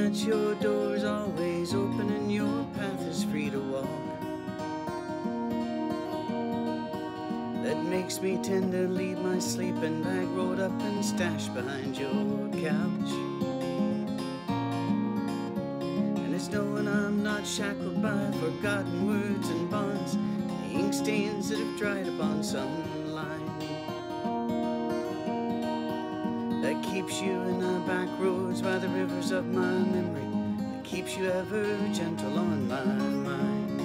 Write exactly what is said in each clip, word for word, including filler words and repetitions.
that your door's always open and your path is free to walk. That makes me tend to leave my sleeping bag rolled up and stashed behind your couch. And it's knowing I'm not shackled by forgotten words and bonds, the ink stains that have dried upon some line. That keeps you in the back roads by the rivers of my memory, that keeps you ever gentle on my mind.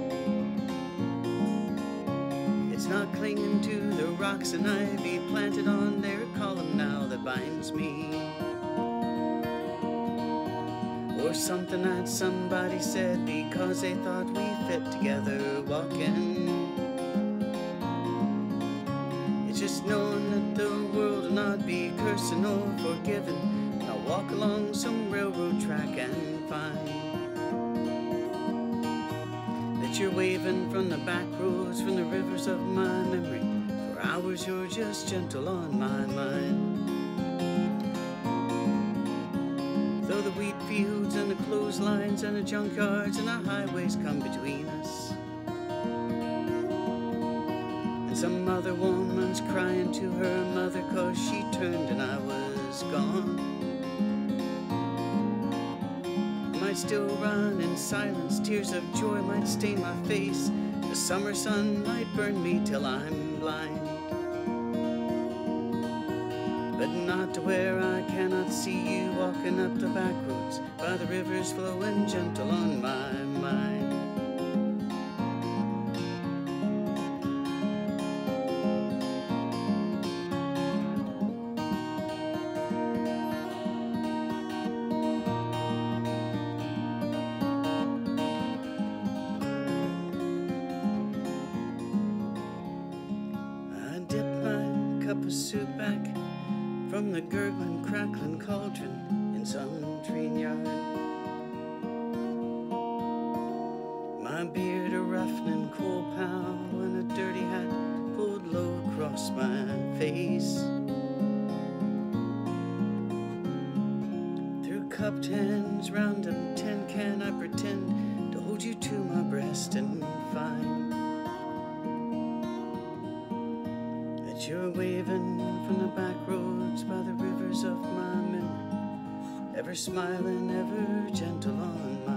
It's not clinging to the rocks and ivy planted on their column now that binds me, or something that somebody said because they thought we fit together walking. It's just knowing that the world will not be cursing or forgiving. I'll walk along some railroad track and find that you're waving from the back roads, from the rivers of my memory. For hours you're just gentle on my mind. Though the wheat fields and the clotheslines and the junkyards and the highways come between us, and some other woman's crying to her mother 'cause she turned and I was gone, I might still run in silence, tears of joy might stain my face, the summer sun might burn me till I'm blind, but not to where I cannot see you walking up the back roads by the rivers flowing gentle on my mind. I dip my cup of soup back from the gurgling, crackling cauldron in some train yard. My beard a roughening coal pal and a dirty hat pulled low across my face. Through cupped hands round a tin can I pretend to hold you to my breast and find that you're waving from the back roads by the rivers of my memory, ever smiling, ever gentle on my